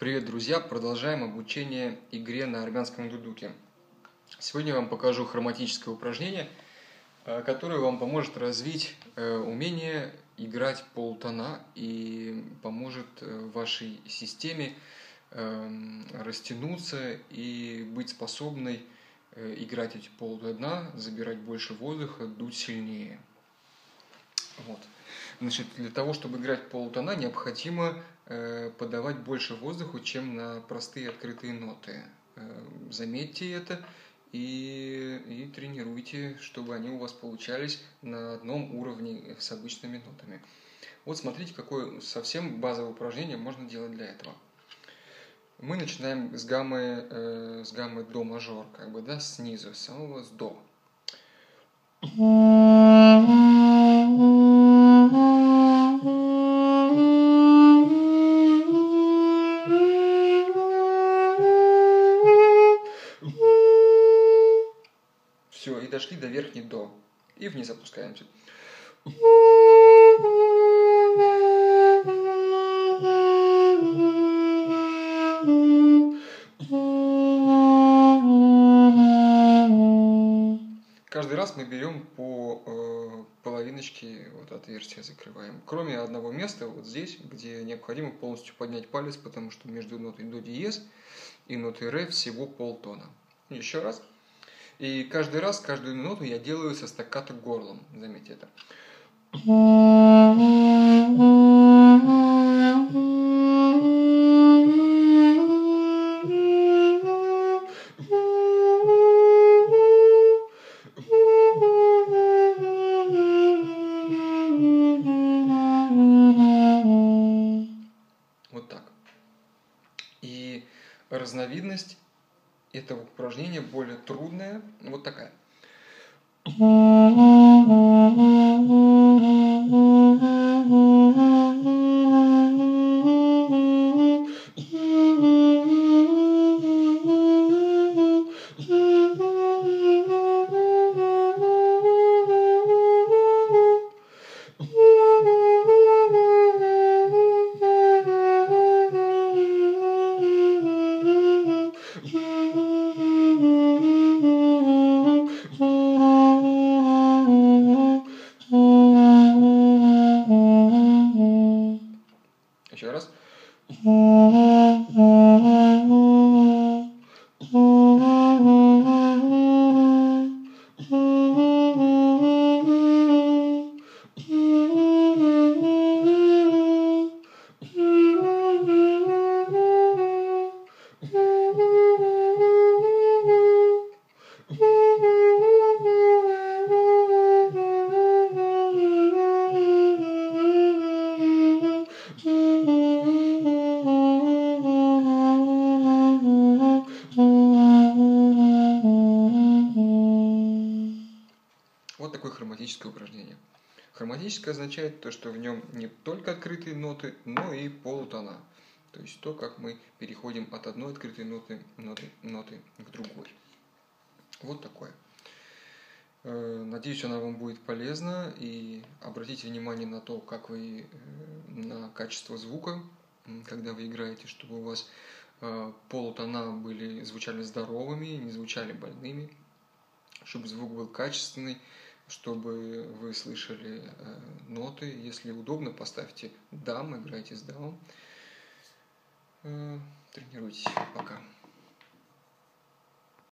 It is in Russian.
Привет, друзья! Продолжаем обучение игре на армянском дудуке. Сегодня я вам покажу хроматическое упражнение, которое вам поможет развить умение играть полутона и поможет вашей системе растянуться и быть способной играть эти полутона, забирать больше воздуха, дуть сильнее. Вот. Значит, для того, чтобы играть полутона, необходимо подавать больше воздуха, чем на простые открытые ноты. Заметьте это и тренируйте, чтобы они у вас получались на одном уровне с обычными нотами. Вот смотрите, какое совсем базовое упражнение можно делать для этого. Мы начинаем с гаммы до мажор, снизу, с самого с до. Все, и дошли до верхней до. И вниз опускаемся. Каждый раз мы берем по половиночке отверстия, закрываем. Кроме одного места, вот здесь, где необходимо полностью поднять палец, потому что между нотой до диез и нотой ре всего полтона. Еще раз. И каждый раз, каждую ноту я делаю со стаккато горлом. Заметьте это. Вот так. И разновидность этого упражнения более трудная, вот такая. Еще раз. Вот такое хроматическое упражнение. Хроматическое означает то, что в нем не только открытые ноты, но и полутона. То есть то, как мы переходим от одной открытой ноты к другой. Вот такое. Надеюсь, она вам будет полезна. И обратите внимание на то, как вы на качество звука, когда вы играете, чтобы у вас полутона звучали здоровыми, не звучали больными, чтобы звук был качественный, чтобы вы слышали ноты. Если удобно, поставьте дам, играйте с дамом. Тренируйтесь. Пока.